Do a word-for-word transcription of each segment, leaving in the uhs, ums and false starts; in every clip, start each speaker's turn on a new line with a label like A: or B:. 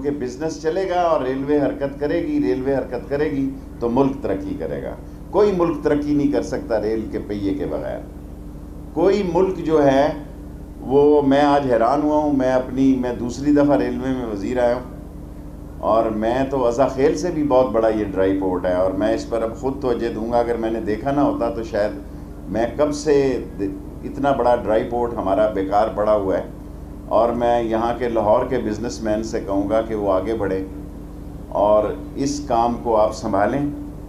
A: क्योंकि बिजनेस चलेगा और रेलवे हरकत करेगी, रेलवे हरकत करेगी तो मुल्क तरक्की करेगा। कोई मुल्क तरक्की नहीं कर सकता रेल के पहिए के बगैर। कोई मुल्क जो है वो, मैं आज हैरान हुआ हूँ, मैं अपनी मैं दूसरी दफ़ा रेलवे में वज़ीर आया हूँ और मैं तो अज़ा खेल से भी बहुत बड़ा ये ड्राई पोर्ट है और मैं इस पर अब ख़ुद तवज्जो दूंगा। अगर मैंने देखा ना होता तो शायद मैं कब से, इतना बड़ा ड्राई पोर्ट हमारा बेकार पड़ा हुआ है। और मैं यहाँ के लाहौर के बिजनेसमैन से कहूँगा कि वो आगे बढ़े और इस काम को आप संभालें।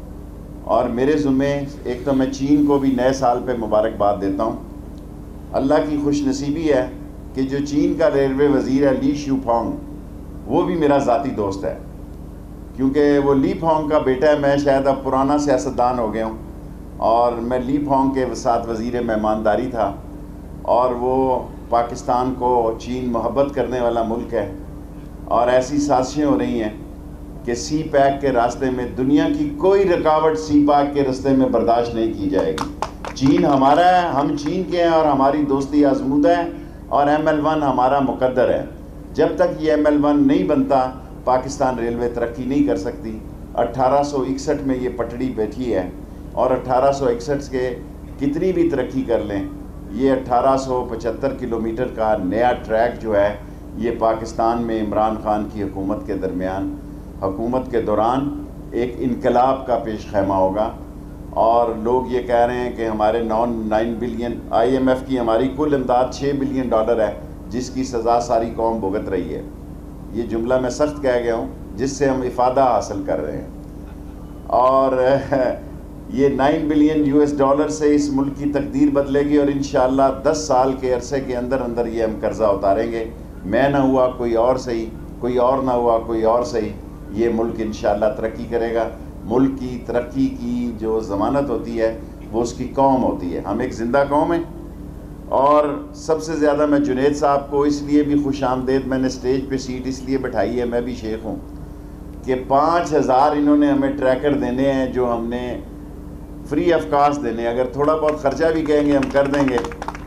A: और मेरे ज़ुम्मे एक तो मैं चीन को भी नए साल पे मुबारकबाद देता हूँ। अल्लाह की खुशनसीबी है कि जो चीन का रेलवे वज़ीर है ली शूफोंग, वो भी मेरा ज़ाती दोस्त है, क्योंकि वो ली फोंग का बेटा है। मैं शायद अब पुराना सियासतदान हो गया हूँ और मैं ली फोंग के साथ वज़ीर मेहमानदारी था और वो पाकिस्तान को चीन मोहब्बत करने वाला मुल्क है और ऐसी साजिशें हो रही हैं कि सी पैक के रास्ते में दुनिया की कोई रुकावट सी पैक के रास्ते में बर्दाश्त नहीं की जाएगी। चीन हमारा है, हम चीन के हैं और हमारी दोस्ती आजमूदा है और एम एल वन हमारा मुकद्दर है। जब तक ये एम एल वन नहीं बनता पाकिस्तान रेलवे तरक्की नहीं कर सकती। अट्ठारह सौ इकसठ में ये पटड़ी बैठी है और अट्ठारह सौ इकसठ के कितनी भी तरक्की कर लें, ये अट्ठारह सौ पचहत्तर किलोमीटर का नया ट्रैक जो है ये पाकिस्तान में इमरान खान की हुकूमत के दरमियान हुकूमत के दौरान एक इनकलाब का पेश खैमा होगा। और लोग ये कह रहे हैं कि हमारे नौ nine billion I M F की हमारी कुल इमदाद छः बिलियन डॉलर है, जिसकी सज़ा सारी कौम भुगत रही है। ये जुमला मैं सख्त कह गया हूँ, जिससे हम इफ़ादा हासिल कर रहे हैं। और ये नाइन बिलियन यूएस डॉलर से इस मुल्क की तकदीर बदलेगी और इंशाअल्लाह दस साल के अरसे के अंदर अंदर ये हम कर्ज़ा उतारेंगे। मैं ना हुआ कोई और सही, कोई और ना हुआ कोई और सही, ये मुल्क इंशाअल्लाह तरक्की करेगा। मुल्क की तरक्की की जो ज़मानत होती है वो उसकी कौम होती है। हम एक ज़िंदा कौम है। और सबसे ज़्यादा मैं जुनैद साहब को इसलिए भी खुश आमदेद, मैंने स्टेज पे सीट इसलिए बैठाई है, मैं भी शेख हूँ, कि पाँच हज़ार इन्होंने हमें ट्रैकर देने हैं जो हमने फ्री ऑफ कास्ट देने। अगर थोड़ा बहुत ख़र्चा भी कहेंगे हम कर देंगे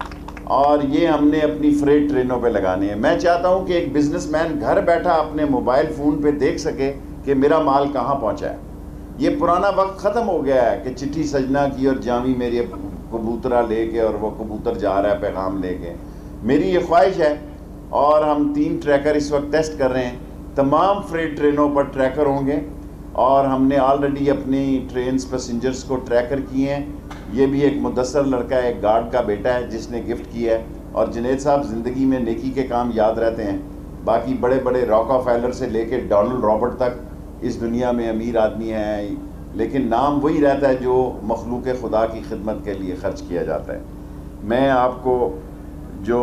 A: और ये हमने अपनी फ्रेट ट्रेनों पे लगाने हैं। मैं चाहता हूँ कि एक बिजनेसमैन घर बैठा अपने मोबाइल फ़ोन पे देख सके कि मेरा माल कहाँ पहुँचा है। ये पुराना वक्त ख़त्म हो गया है कि चिट्ठी सजना की और जामी मेरी कबूतरा लेके और वो कबूतर जा रहा है पैगाम लेके। मेरी ये ख्वाहिश है और हम तीन ट्रैकर इस वक्त टेस्ट कर रहे हैं। तमाम फ्रेट ट्रेनों पर ट्रैकर होंगे और हमने ऑलरेडी अपनी ट्रेन्स पैसेंजर्स को ट्रैकर किए हैं। ये भी एक मुदस्सर लड़का है, एक गार्ड का बेटा है, जिसने गिफ्ट किया है। और जुनैद साहब ज़िंदगी में नेकी के काम याद रहते हैं। बाकी बड़े बड़े रॉकफेलर से लेके डोनाल्ड रॉबर्ट तक इस दुनिया में अमीर आदमी हैं, लेकिन नाम वही रहता है जो मखलूक खुदा की खिदमत के लिए ख़र्च किया जाता है। मैं आपको जो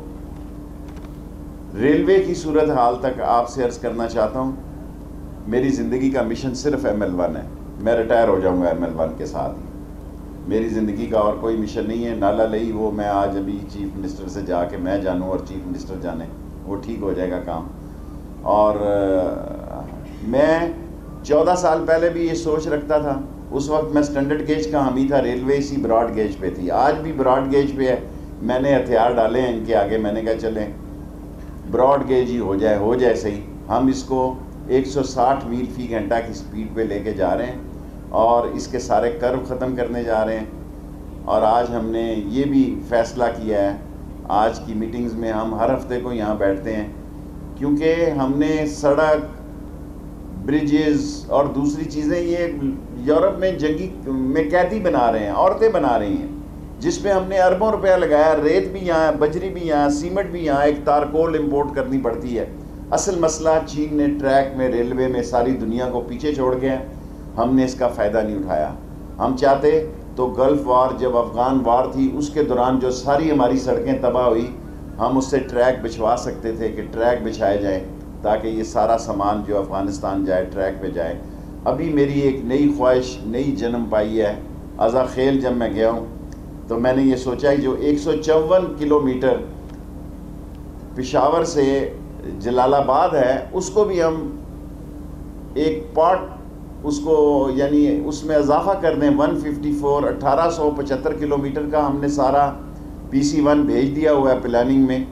A: रेलवे की सूरत हाल तक आपसे अर्ज़ करना चाहता हूँ, मेरी ज़िंदगी का मिशन सिर्फ एम एल वन है। मैं रिटायर हो जाऊँगा एम एल वन के साथ ही। मेरी ज़िंदगी का और कोई मिशन नहीं है। नाला लई वो मैं आज अभी चीफ मिनिस्टर से जाके मैं जानूँ और चीफ मिनिस्टर जाने, वो ठीक हो जाएगा काम। और मैं चौदह साल पहले भी ये सोच रखता था, उस वक्त मैं स्टैंडर्ड गेज का हामी था, रेलवे इसी ब्रॉड गेज पे थी। आज भी ब्रॉड गेज पे है। मैंने हथियार डाले हैं इनके आगे, मैंने कहा चलें ब्रॉड गेज ही हो जाए, हो जाए सही। हम इसको एक सौ साठ मील फी घंटा की स्पीड पे लेके जा रहे हैं और इसके सारे कर्व ख़त्म करने जा रहे हैं। और आज हमने ये भी फ़ैसला किया है, आज की मीटिंग्स में हम हर हफ्ते को यहाँ बैठते हैं, क्योंकि हमने सड़क, ब्रिजेस और दूसरी चीज़ें ये यूरोप में जंगी में कैदी बना रहे हैं, औरतें बना रही हैं, जिस पे हमने अरबों रुपया लगाया। रेत भी यहाँ, बजरी भी यहाँ, सीमेंट भी यहाँ, एक तारकोल इंपोर्ट करनी पड़ती है। असल मसला चीन ने ट्रैक में, रेलवे में सारी दुनिया को पीछे छोड़ गया। हमने इसका फ़ायदा नहीं उठाया। हम चाहते तो गल्फ़ वार, जब अफ़गान वार थी, उसके दौरान जो सारी हमारी सड़कें तबाह हुई, हम उससे ट्रैक बिछवा सकते थे कि ट्रैक बिछाए जाए ताकि ये सारा सामान जो अफ़गानिस्तान जाए ट्रैक पे जाए। अभी मेरी एक नई ख्वाहिश नई जन्म पाई है। अज़ा खेल जब मैं गया हूँ तो मैंने ये सोचा है जो एक सौ चौवन किलोमीटर पेशावर से जलालाबाद है, उसको भी हम एक पार्ट उसको यानी उसमें इजाफा कर दें। वन फिफ्टी फोर अठारह सौ पचहत्तर किलोमीटर का हमने सारा पी सी वन भेज दिया हुआ है प्लानिंग में।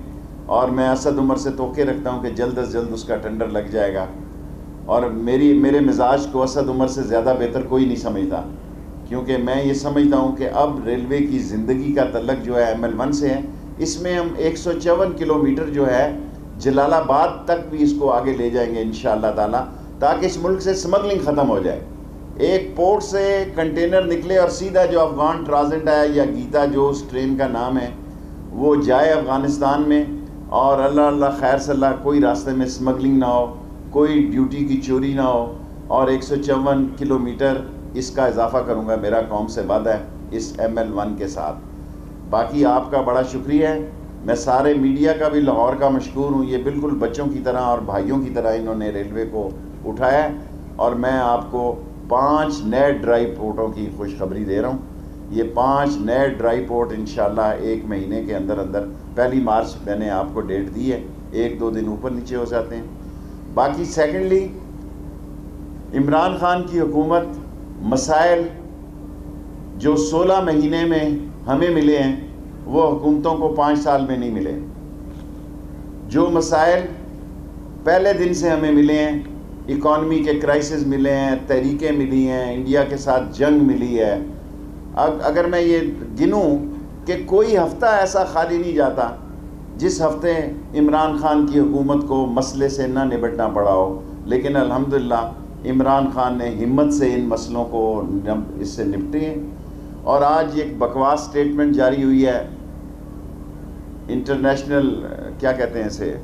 A: और मैं असद उमर से तोके रखता हूँ कि जल्द अज जल्द उसका टेंडर लग जाएगा। और मेरी मेरे मिजाज को असद उमर से ज़्यादा बेहतर कोई नहीं समझता, क्योंकि मैं ये समझता हूँ कि अब रेलवे की ज़िंदगी का तल्लक जो है एम एल वन से है। इसमें हम एक सौ चौवन किलोमीटर जो है जलालाबाद तक भी इसको आगे ले जाएंगे इंशाअल्लाह ताला, ताकि इस मुल्क से स्मगलिंग ख़त्म हो जाए। एक पोर्ट से कंटेनर निकले और सीधा जो अफ़गान ट्रांजिट है या गीता जो उस ट्रेन का नाम है वो जाए अफ़गानिस्तान में, और अल्लाह अल्लाह खैर सल्लाह कोई रास्ते में स्मगलिंग ना हो, कोई ड्यूटी की चोरी ना हो। और एक सौ चौवन किलोमीटर इसका इजाफ़ा करूँगा, मेरा कौम से वादा है इस एम एल वन के साथ। बाकी आपका बड़ा शुक्रिया है, मैं सारे मीडिया का भी लाहौर का मशकूर हूँ। ये बिल्कुल बच्चों की तरह और भाइयों की तरह इन्होंने रेलवे को उठाया, और मैं आपको पाँच नए ड्राई पोर्टों की खुशखबरी दे रहा हूँ। ये पांच नए ड्राई पोर्ट इंशाल्लाह एक महीने के अंदर अंदर, पहली मार्च मैंने आपको डेट दी है, एक दो दिन ऊपर नीचे हो जाते हैं। बाकी सेकेंडली, इमरान खान की हुकूमत मसाइल जो सोलह महीने में हमें मिले हैं वो हुकूमतों को पाँच साल में नहीं मिले। जो मसाइल पहले दिन से हमें मिले हैं, इकॉनमी के क्राइसिस मिले हैं, तहरीकें मिली हैं, इंडिया के साथ जंग मिली है। अब अगर मैं ये गिनूं कि कोई हफ्ता ऐसा खाली नहीं जाता जिस हफ्ते इमरान खान की हुकूमत को मसले से ना निपटना पड़ा हो, लेकिन अल्हम्दुलिल्लाह इमरान खान ने हिम्मत से इन मसलों को इससे निपटे हैं। और आज एक बकवास स्टेटमेंट जारी हुई है इंटरनेशनल, क्या कहते हैं इसे,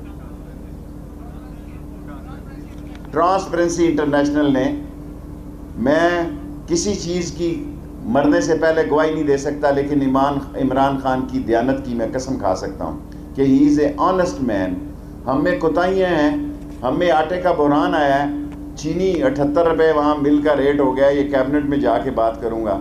A: ट्रांसपेरेंसी इंटरनेशनल ने, मैं किसी चीज़ की मरने से पहले गवाही नहीं दे सकता, लेकिन इमान इमरान खान की दयानत की मैं कसम खा सकता हूँ कि he is a honest man. हम में कोताहियाँ हैं, हम में आटे का बहरान आया है, चीनी अठहत्तर रुपये वहाँ मिल का रेट हो गया, ये कैबिनेट में जाके बात करूँगा।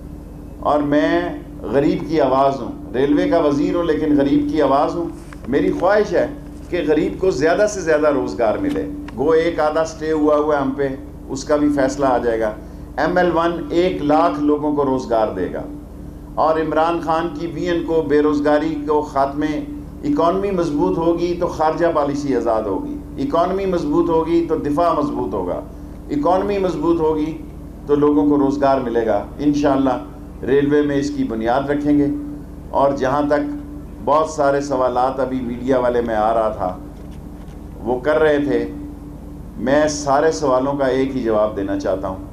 A: और मैं गरीब की आवाज़ हूँ, रेलवे का वज़ीर हूँ लेकिन गरीब की आवाज़ हूँ। मेरी ख्वाहिश है कि गरीब को ज़्यादा से ज़्यादा रोज़गार मिले। गो एक आधा स्टे हुआ हुआ हम पे, उसका भी फैसला आ जाएगा। एम एल वन एक लाख लोगों को रोज़गार देगा, और इमरान खान की वीएन को बेरोज़गारी को ख़ात्मे, इकॉनमी मजबूत होगी तो खारजा पॉलिसी आज़ाद होगी, इकॉनमी मजबूत होगी तो दिफा मजबूत होगा, इकॉनमी मजबूत होगी तो लोगों को रोज़गार मिलेगा। इंशाअल्लाह रेलवे में इसकी बुनियाद रखेंगे। और जहाँ तक बहुत सारे सवालात अभी मीडिया वाले में आ रहा था वो कर रहे थे, मैं सारे सवालों का एक ही जवाब देना चाहता हूँ।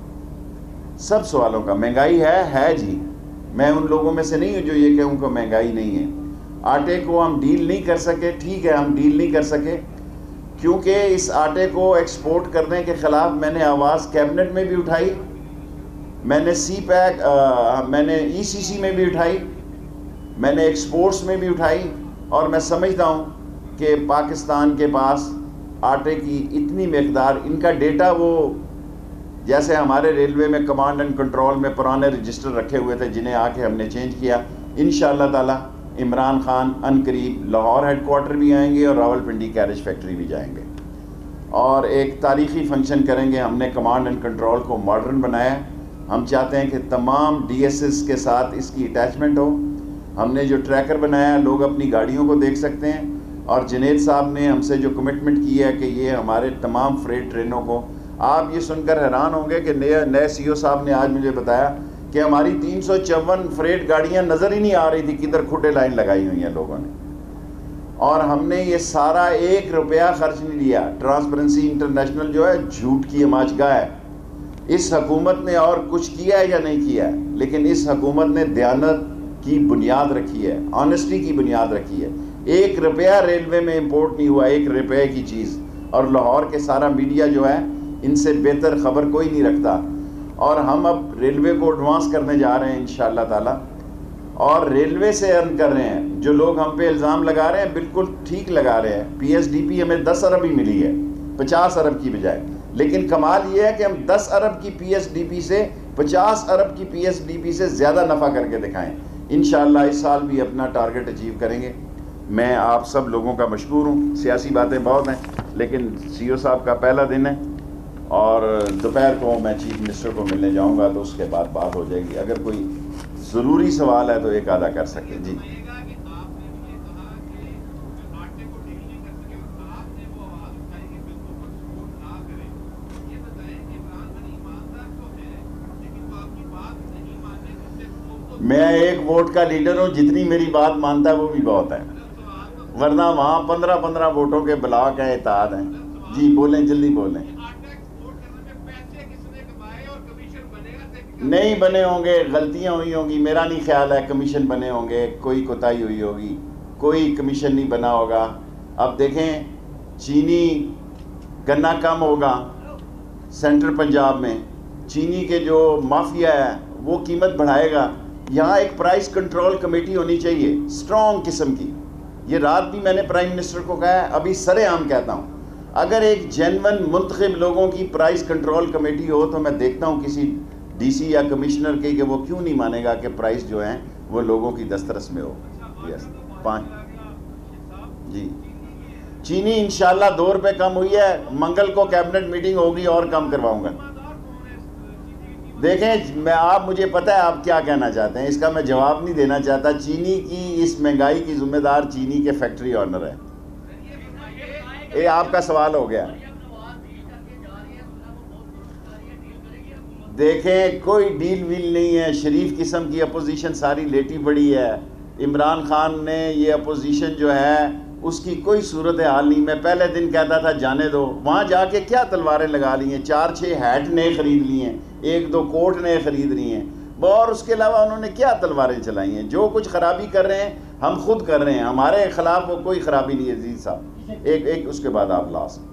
A: सब सवालों का, महंगाई है है जी, मैं उन लोगों में से नहीं हूँ जो ये कहूँ कि महंगाई नहीं है। आटे को हम डील नहीं कर सके, ठीक है हम डील नहीं कर सके, क्योंकि इस आटे को एक्सपोर्ट करने के ख़िलाफ़ मैंने आवाज़ कैबिनेट में भी उठाई, मैंने सी पैक आ, मैंने ई सी सी में भी उठाई, मैंने एक्सपोर्ट्स में भी उठाई। और मैं समझता हूँ कि पाकिस्तान के पास आटे की इतनी मकदार, इनका डेटा वो जैसे हमारे रेलवे में कमांड एंड कंट्रोल में पुराने रजिस्टर रखे हुए थे जिन्हें आके हमने चेंज किया। इंशाअल्लाह ताला इमरान खान अनकरीब लाहौर हेडक्वार्टर भी आएंगे और रावलपिंडी कैरेज फैक्ट्री भी जाएंगे, और एक तारीख़ी फंक्शन करेंगे। हमने कमांड एंड कंट्रोल को मॉडर्न बनाया, हम चाहते हैं कि तमाम डी एस एस के साथ इसकी अटैचमेंट हो। हमने जो ट्रैकर बनाया, लोग अपनी गाड़ियों को देख सकते हैं, और जुनैद साहब ने हमसे जो कमिटमेंट की है कि ये हमारे तमाम फ्रेट ट्रेनों को, आप ये सुनकर हैरान होंगे कि नए नए सी ई ओ साहब ने आज मुझे बताया कि हमारी तीन सौ चौवन फ्रेट गाड़ियाँ नज़र ही नहीं आ रही थी, किधर खुडे लाइन लगाई हुई हैं लोगों ने, और हमने ये सारा एक रुपया खर्च नहीं लिया। ट्रांसपेरेंसी इंटरनेशनल जो है झूठ की अमाजगाह है। इस हुकूमत ने और कुछ किया है या नहीं किया है, लेकिन इस हुकूमत ने दयानत की बुनियाद रखी है, ऑनेस्टी की बुनियाद रखी है। एक रुपया रेलवे में इंपोर्ट नहीं हुआ, एक रुपये की चीज़। और लाहौर के सारा मीडिया जो है इनसे बेहतर खबर कोई नहीं रखता। और हम अब रेलवे को एडवांस करने जा रहे हैं इंशाअल्लाह ताला, और रेलवे से अर्न कर रहे हैं। जो लोग हम पे इल्ज़ाम लगा रहे हैं बिल्कुल ठीक लगा रहे हैं। पी एस डी पी हमें दस अरब ही मिली है पचास अरब की बजाय, लेकिन कमाल ये है कि हम दस अरब की पी एस डी पी से पचास अरब की पी एस डी पी से ज़्यादा नफ़ा करके दिखाएं। इंशाअल्लाह इस साल भी अपना टारगेट अचीव करेंगे। मैं आप सब लोगों का मशकूर हूँ। सियासी बातें बहुत हैं, लेकिन सी ई ओ साहब का पहला दिन है, और दोपहर को मैं चीफ मिनिस्टर को मिलने जाऊंगा, तो उसके बाद बात हो जाएगी। अगर कोई ज़रूरी सवाल है तो एक आधा कर सके। जी, मैं एक वोट का लीडर हूँ, जितनी मेरी बात मानता है वो भी बहुत है, वरना वहाँ पंद्रह पंद्रह वोटों के ब्लॉक हैं, इत्तेहाद हैं। जी बोलें, जल्दी बोलें। नहीं बने होंगे, गलतियाँ हुई होंगी, मेरा नहीं ख्याल है कमीशन बने होंगे, कोई कोताही हुई होगी, कोई कमीशन नहीं बना होगा। अब देखें, चीनी गन्ना कम होगा सेंट्रल पंजाब में, चीनी के जो माफिया है वो कीमत बढ़ाएगा। यहाँ एक प्राइस कंट्रोल कमेटी होनी चाहिए स्ट्रॉन्ग किस्म की। ये रात भी मैंने प्राइम मिनिस्टर को कहा है, अभी सरेआम कहता हूँ, अगर एक जेन्युइन मुंतखब लोगों की प्राइस कंट्रोल कमेटी हो तो मैं देखता हूँ किसी डीसी या कमिश्नर के कि वो क्यों नहीं मानेगा कि प्राइस जो है वो लोगों की दस्तरस में हो। यस, पाँच जी चीनी इंशाल्लाह दो रुपये कम हुई है, मंगल को कैबिनेट मीटिंग होगी और कम करवाऊंगा। देखें, मैं आप मुझे पता है आप क्या कहना चाहते हैं, इसका मैं जवाब नहीं देना चाहता। चीनी की इस महंगाई की जिम्मेदार चीनी के फैक्ट्री ऑनर है। ये आपका सवाल हो गया। देखें, कोई डील वील नहीं है, शरीफ किस्म की अपोजिशन सारी लेटी पड़ी है। इमरान खान ने ये अपोजिशन जो है उसकी कोई सूरत हाल नहीं। मैं पहले दिन कहता था जाने दो, वहाँ जाके क्या तलवारें लगा ली हैं, चार छः हैट नए खरीद लिए हैं, एक दो कोट नए खरीद रही हैं, और उसके अलावा उन्होंने क्या तलवारें चलाई हैं। जो कुछ खराबी कर रहे हैं हम खुद कर रहे हैं, हमारे खिलाफ वो कोई खराबी नहीं है। अजीज साहब एक एक उसके बाद आप लास्ट।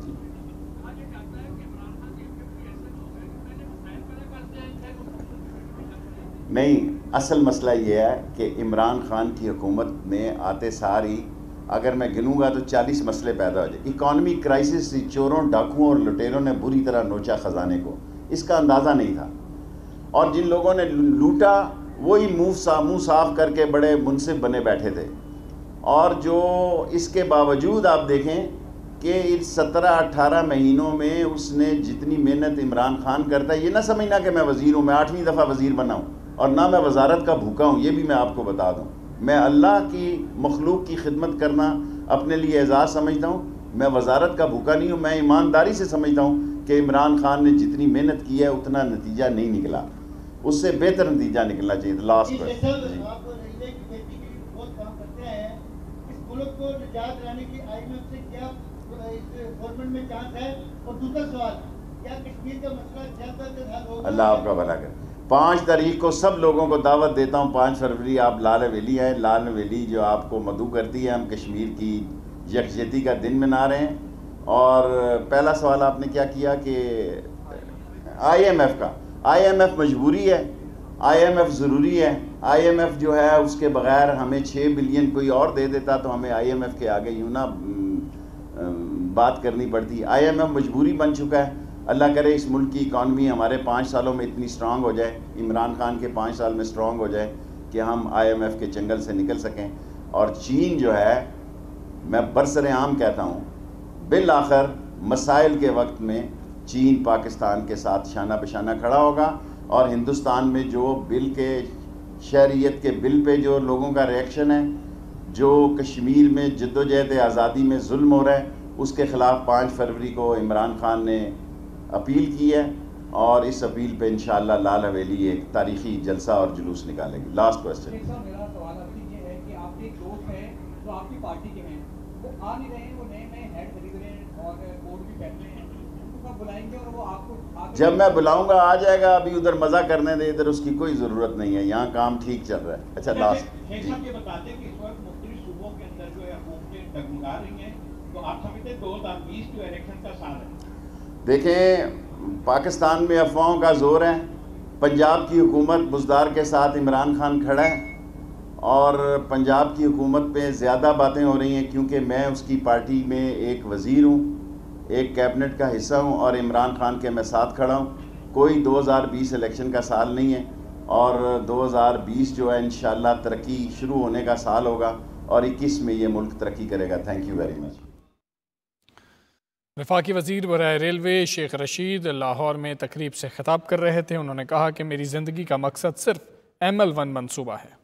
A: नहीं, असल मसला ये है कि इमरान खान की हुकूमत में आते सारी अगर मैं गिनूंगा तो चालीस मसले पैदा हो जाए। इकॉनमी क्राइसिस, चोरों डाकुओं और लुटेरों ने बुरी तरह नोचा ख़जाने को, इसका अंदाज़ा नहीं था। और जिन लोगों ने लूटा वही मुँह सा मुँह साफ करके बड़े मुनसिफ बने बैठे थे। और जो इसके बावजूद आप देखें कि इस सत्रह अठारह महीनों में उसने जितनी मेहनत इमरान खान करता है, ये ना समझना कि मैं वज़ीर हूँ, मैं आठवीं दफ़ा वज़ीर बना हूँ, और ना मैं वजारत का भूखा हूँ। ये भी मैं आपको बता दूँ, मैं अल्लाह की मखलूक की खिदमत करना अपने लिए एजाज़ समझता हूँ। मैं वजारत का भूखा नहीं हूँ। मैं ईमानदारी से समझता हूँ कि इमरान खान ने जितनी मेहनत की है उतना नतीजा नहीं निकला, उससे बेहतर नतीजा निकलना चाहिए। लास्ट अल्लाह आपका भला करे। पाँच तारीख को सब लोगों को दावत देता हूँ, पाँच फरवरी आप लाल हवेली आए। लाल हवेली जो आपको मधु करती है, हम कश्मीर की यकजहती का दिन मना रहे हैं। और पहला सवाल आपने क्या किया कि आईएमएफ का, आईएमएफ मजबूरी है, आईएमएफ ज़रूरी है। आईएमएफ जो है उसके बगैर हमें छः बिलियन कोई और दे देता तो हमें आईएमएफ के आगे यूँ ना बात करनी पड़ती। आईएमएफ मजबूरी बन चुका है। अल्लाह करे इस मुल्क की इकॉनमी हमारे पाँच सालों में इतनी स्ट्रांग हो जाए, इमरान खान के पाँच साल में स्ट्रांग हो जाए कि हम आईएमएफ के चंगल से निकल सकें। और चीन जो है, मैं बरसरे आम कहता हूँ, बिल आखिर मसाइल के वक्त में चीन पाकिस्तान के साथ शाना बशाना खड़ा होगा। और हिंदुस्तान में जो बिल के शहरियत के बिल पे जो लोगों का रिएक्शन है, जो कश्मीर में जद्दोजहद आज़ादी में जुल्म हो रहा है, उसके ख़िलाफ़ पाँच फरवरी को इमरान खान ने अपील की है। और इस अपील पे इंशाअल्लाह लाल हवेली एक तारीखी जलसा और जुलूस निकालेगी। Last question.
B: मेरा सवाल अभी ये है कि आपके एक दोस्त हैं जो आपकी पार्टी के हैं, वो आ नहीं रहे हैं, वो नए नए हेड खरीद रहे हैं और बोर्ड भी बैठ रहे हैं, उनको कब बुलाएंगे और वो आपको?
A: जब मैं बुलाऊंगा आ जाएगा, अभी उधर मज़ा करने दे, इधर उसकी कोई ज़रूरत नहीं है, यहाँ काम ठीक चल रहा है। अच्छा लास्ट
C: ये बताते हैं कि इस वक्त मुख्तलिफ सूबों के अंदर जो है हुकूमतें डगमगा रही हैं, तो आप समझते हैं दो हज़ार बीस जो इलेक्शन का साल है?
A: देखें, पाकिस्तान में अफवाहों का ज़ोर है। पंजाब की हुकूमत बुज़दार के साथ इमरान खान खड़ा है और पंजाब की हुकूमत पे ज़्यादा बातें हो रही हैं क्योंकि मैं उसकी पार्टी में एक वज़ीर हूँ, एक कैबिनेट का हिस्सा हूँ और इमरान खान के मैं साथ खड़ा हूँ। कोई दो हज़ार बीस इलेक्शन का साल नहीं है और दो हज़ार बीस जो है इंशाअल्लाह तरक्की शुरू होने का साल होगा और इक्कीस में ये मुल्क तरक्की करेगा। Thank you very much.
D: वफाकी वज़ीर बराए रेलवे शेख रशीद लाहौर में तकरीब से खिताब कर रहे थे। उन्होंने कहा कि मेरी ज़िंदगी का मकसद सिर्फ एम एल वन मनसूबा है।